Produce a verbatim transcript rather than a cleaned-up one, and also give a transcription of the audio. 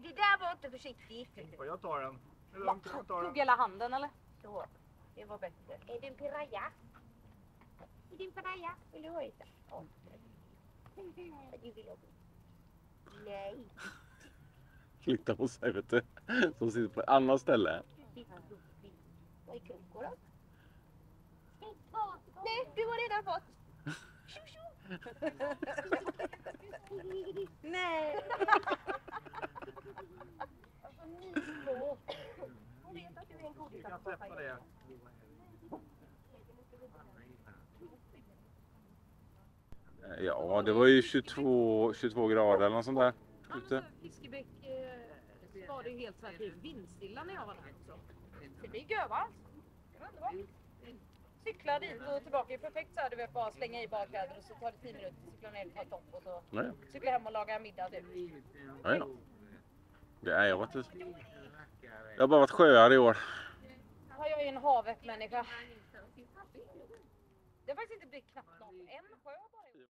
det där var inte försiktigt. Får jag ta den? Tog hela handen eller? Så, det var bättre. Är det en piraya? Är det en piraya? Vill du ha det? Ja. Du vill ha det? Nej. Flytta på sig, vet du. Som sitter på ett annat ställe. Vad är Koko då? Nej, du har redan fått. Nej. Alltså ni två. Hon vet att du är en god Jag kan släppa det. Ja, det var ju tjugotvå, tjugotvå grader eller något sånt där. Ute. Fiskebäck eh, var det helt så här typ vindstilla när jag var där också. Det blir göva. Det var underbart. Cykla dit och tillbaka. Perfekt så hade vi bara slänga i badkläder och så tar det tio minuter. Cykla ner och ta topp och så Nej. cykla hem och laga middag typ. Nej då. Det är jag varit. Jag har bara varit sjöar i år. Ja, jag är en havet människa. Det har faktiskt inte blivit knappt någon. En sjö bara.